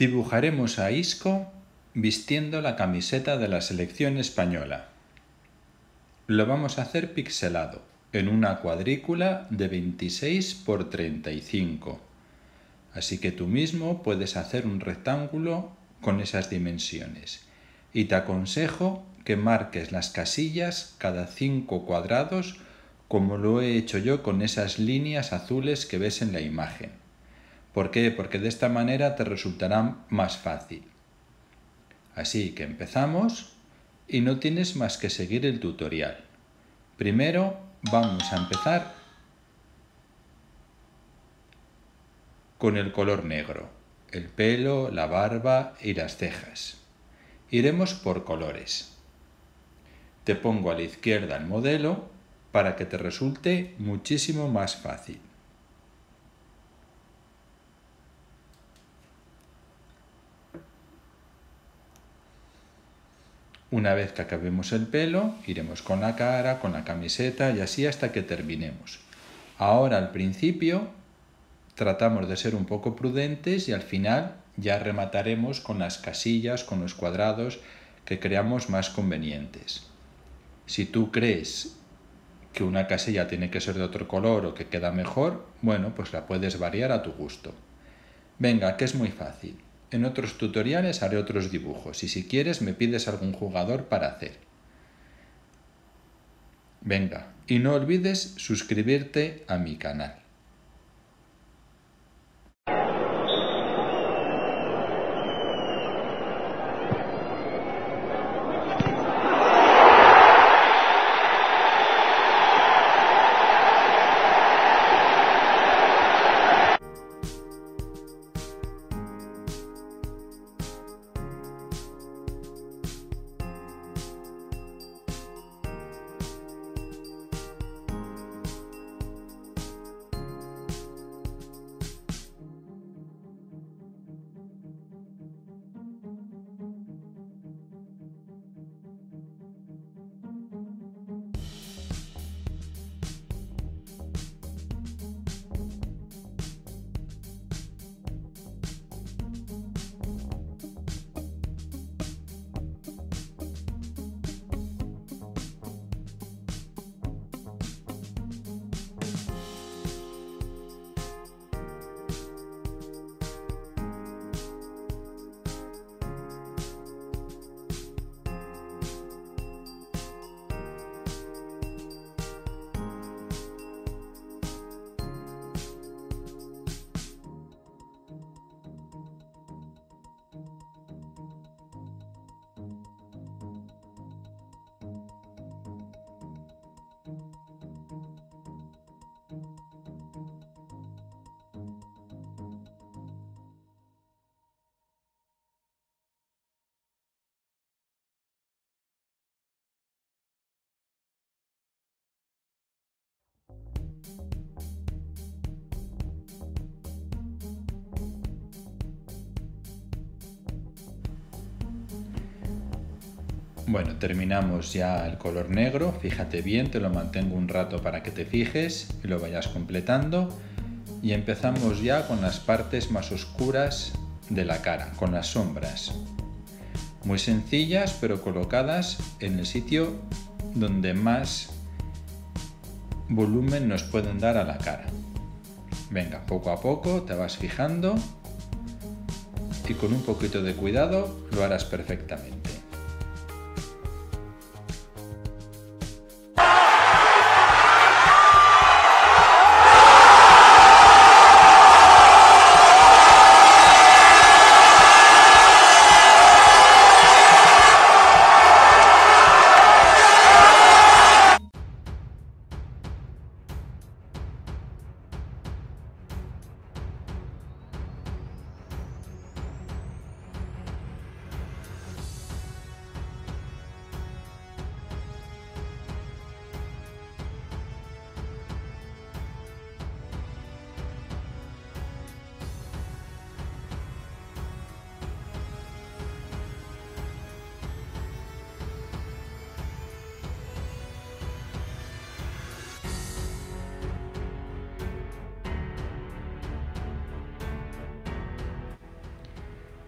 Dibujaremos a Isco vistiendo la camiseta de la selección española. Lo vamos a hacer pixelado, en una cuadrícula de 26 por 35. Así que tú mismo puedes hacer un rectángulo con esas dimensiones. Y te aconsejo que marques las casillas cada 5 cuadrados, como lo he hecho yo con esas líneas azules que ves en la imagen. ¿Por qué? Porque de esta manera te resultará más fácil. Así que empezamos y no tienes más que seguir el tutorial. Primero vamos a empezar con el color negro, el pelo, la barba y las cejas. Iremos por colores. Te pongo a la izquierda el modelo para que te resulte muchísimo más fácil. Una vez que acabemos el pelo, iremos con la cara, con la camiseta y así hasta que terminemos. Ahora al principio tratamos de ser un poco prudentes y al final ya remataremos con las casillas, con los cuadrados que creamos más convenientes. Si tú crees que una casilla tiene que ser de otro color o que queda mejor, bueno, pues la puedes variar a tu gusto. Venga, que es muy fácil. En otros tutoriales haré otros dibujos y si quieres me pides algún jugador para hacer. Venga, y no olvides suscribirte a mi canal. Bueno, terminamos ya el color negro, fíjate bien, te lo mantengo un rato para que te fijes y lo vayas completando. Y empezamos ya con las partes más oscuras de la cara, con las sombras. Muy sencillas, pero colocadas en el sitio donde más volumen nos pueden dar a la cara. Venga, poco a poco te vas fijando y con un poquito de cuidado lo harás perfectamente.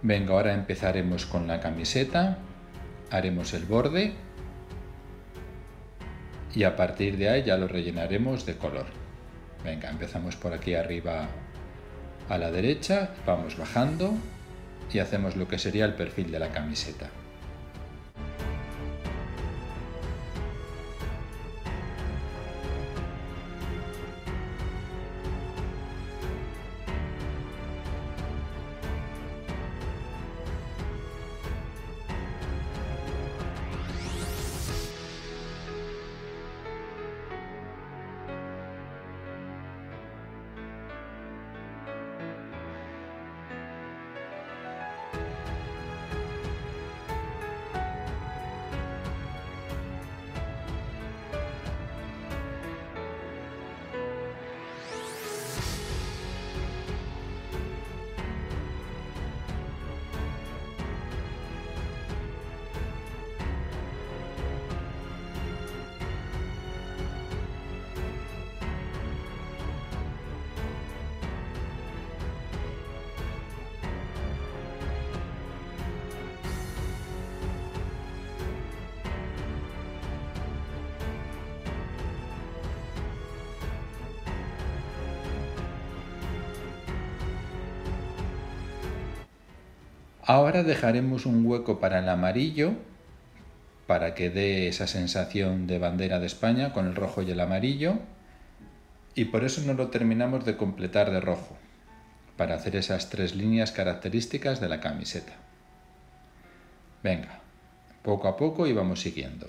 Venga, ahora empezaremos con la camiseta, haremos el borde y a partir de ahí ya lo rellenaremos de color. Venga, empezamos por aquí arriba a la derecha, vamos bajando y hacemos lo que sería el perfil de la camiseta. Ahora dejaremos un hueco para el amarillo, para que dé esa sensación de bandera de España con el rojo y el amarillo, y por eso no lo terminamos de completar de rojo, para hacer esas 3 líneas características de la camiseta. Venga, poco a poco y vamos siguiendo.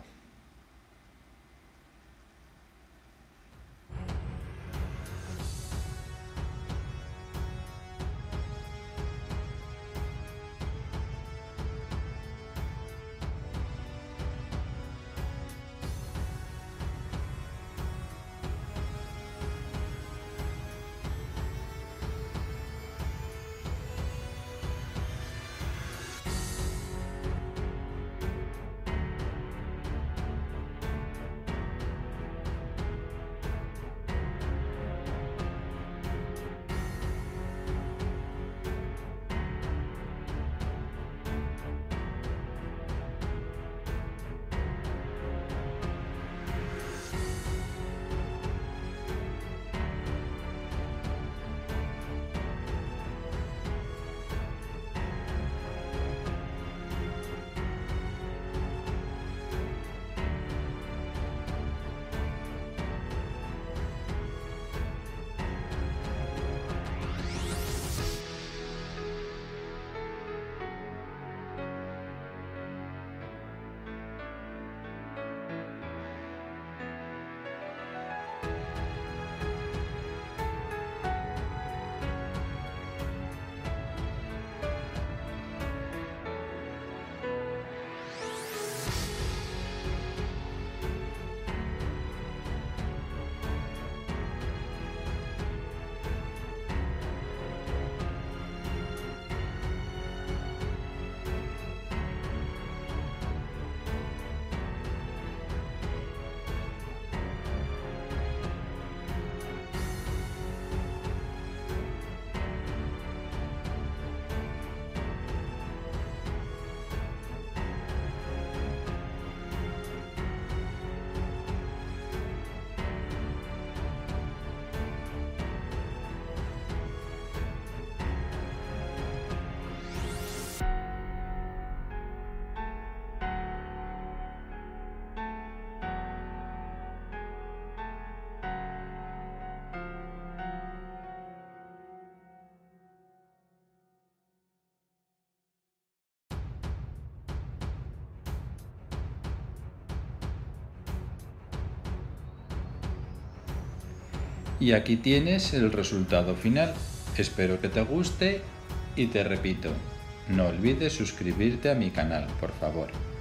Y aquí tienes el resultado final. Espero que te guste y te repito, no olvides suscribirte a mi canal, por favor.